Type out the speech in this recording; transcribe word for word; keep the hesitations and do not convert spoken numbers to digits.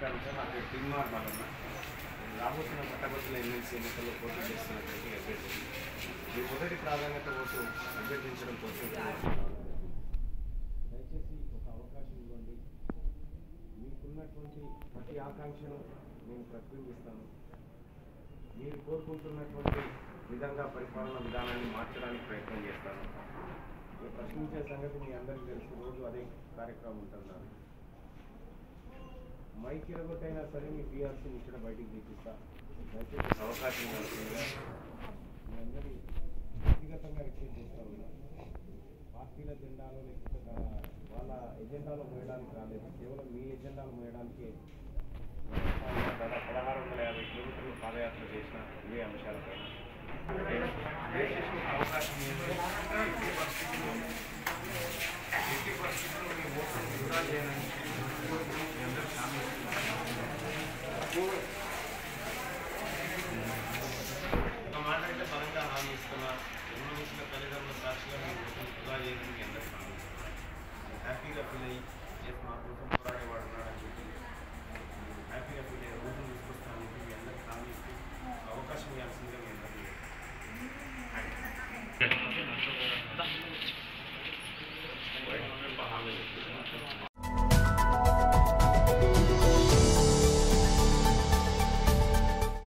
నమస్కారం సార్. నా పేరు టిమ్మార్ బాలన్న. రాబోతున్న పట్టభద్రుల ఎమ్మెల్సీ ఎన్నికల్లో పోటీ చేస్తున్నటువంటి అభ్యర్థి. మీ మొదటి ప్రాధాన్యత ఓటు అభ్యర్థించడం కోసం దయచేసి ఒక అవకాశం ఇవ్వండి. మీకున్నటువంటి ప్రతి ఆకాంక్షను నేను ప్రతిబింబిస్తాను. మీరు కోరుకుంటున్నటువంటి విధంగా పరిపాలన విధానాన్ని మార్చడానికి ప్రయత్నం చేస్తాను. మీరు ప్రశ్నించే సంగతి మీ అందరికీ తెలుసు. రోజు అదే కార్యక్రమం ఉంటున్నాను. మైక్ ఇరగొట్టైనా సరే మీ బీఆర్సీ ఇక్కడ బయటికి తీపిస్తా. దయచేసి అవకాశం ఇవ్వాల్సిందిగా మీ అందరి వ్యక్తిగతంగా రిక్వెస్ట్ చేస్తూ ఉన్నాను. పార్టీల జెండాలో లేకపోతే వాళ్ళ ఎజెండాలో మోయడానికి రాలేదు. కేవలం మీ ఎజెండాలు మోయడానికే దాదాపు పదహారు వందల యాభై కిలోమీటర్లు పాదయాత్ర చేసిన ఇవే అంశాలపై అవకాశం ఎట్టి పరిస్థితుల్లో మీ ఓటును వృధా చేయడానికి